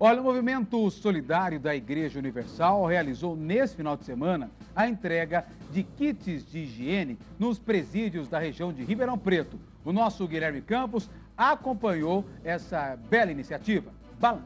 Olha, o Movimento Solidário da Igreja Universal realizou nesse final de semana a entrega de kits de higiene nos presídios da região de Ribeirão Preto. O nosso Guilherme Campos acompanhou essa bela iniciativa. Balança.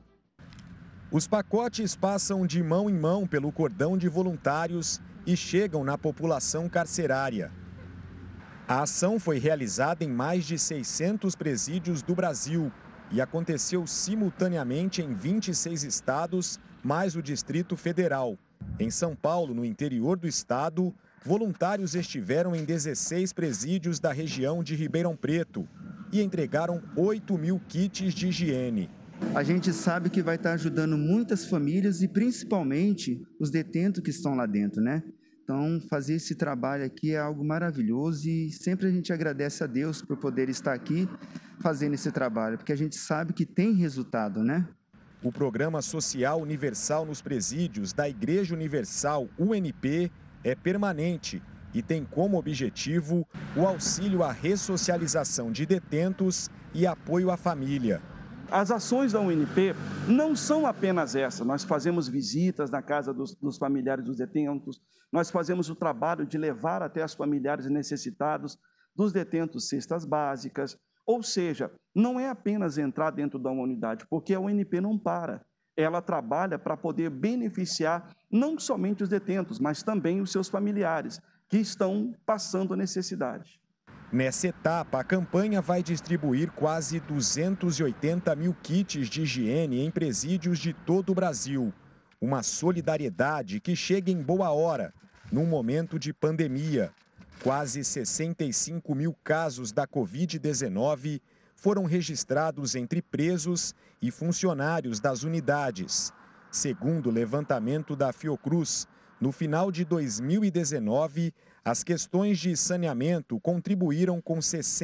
Os pacotes passam de mão em mão pelo cordão de voluntários e chegam na população carcerária. A ação foi realizada em mais de 600 presídios do Brasil e aconteceu simultaneamente em 26 estados, mais o Distrito Federal. Em São Paulo, no interior do estado, voluntários estiveram em 16 presídios da região de Ribeirão Preto e entregaram 8.000 kits de higiene. A gente sabe que vai estar ajudando muitas famílias e principalmente os detentos que estão lá dentro, né? Então, fazer esse trabalho aqui é algo maravilhoso e sempre a gente agradece a Deus por poder estar aqui fazendo esse trabalho, porque a gente sabe que tem resultado, né? O Programa Social Universal nos Presídios da Igreja Universal, UNP, é permanente e tem como objetivo o auxílio à ressocialização de detentos e apoio à família. As ações da UNP não são apenas essa. Nós fazemos visitas na casa dos familiares dos detentos, nós fazemos o trabalho de levar até os familiares necessitados dos detentos cestas básicas, ou seja, não é apenas entrar dentro da uma unidade, porque a UNP não para. Ela trabalha para poder beneficiar não somente os detentos, mas também os seus familiares, que estão passando necessidade. Nessa etapa, a campanha vai distribuir quase 280.000 kits de higiene em presídios de todo o Brasil. Uma solidariedade que chega em boa hora, num momento de pandemia. Quase 65.000 casos da Covid-19 foram registrados entre presos e funcionários das unidades. Segundo o levantamento da Fiocruz, no final de 2019, as questões de saneamento contribuíram com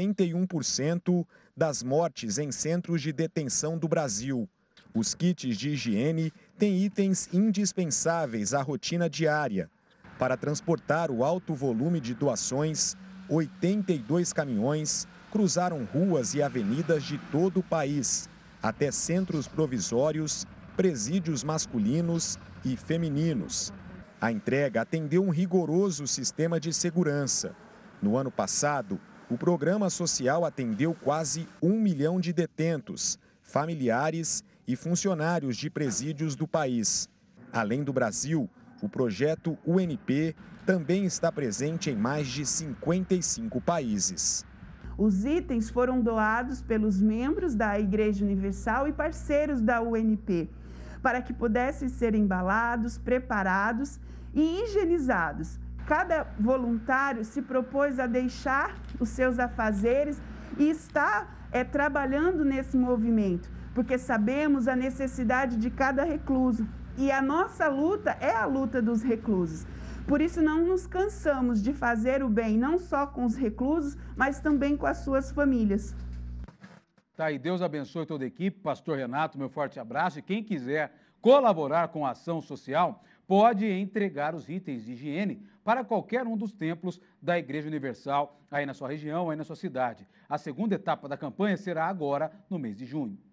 61% das mortes em centros de detenção do Brasil. Os kits de higiene têm itens indispensáveis à rotina diária. Para transportar o alto volume de doações, 82 caminhões cruzaram ruas e avenidas de todo o país, até centros provisórios, presídios masculinos e femininos. A entrega atendeu um rigoroso sistema de segurança. No ano passado, o programa social atendeu quase 1 milhão de detentos, familiares e funcionários de presídios do país. Além do Brasil, o projeto UNP também está presente em mais de 55 países. Os itens foram doados pelos membros da Igreja Universal e parceiros da UNP, para que pudessem ser embalados, preparados e higienizados. Cada voluntário se propôs a deixar os seus afazeres e está trabalhando nesse movimento, porque sabemos a necessidade de cada recluso. E a nossa luta é a luta dos reclusos. Por isso não nos cansamos de fazer o bem, não só com os reclusos, mas também com as suas famílias. Tá aí, Deus abençoe toda a equipe. Pastor Renato, meu forte abraço. E quem quiser colaborar com a ação social, pode entregar os itens de higiene para qualquer um dos templos da Igreja Universal, aí na sua região, aí na sua cidade. A segunda etapa da campanha será agora, no mês de junho.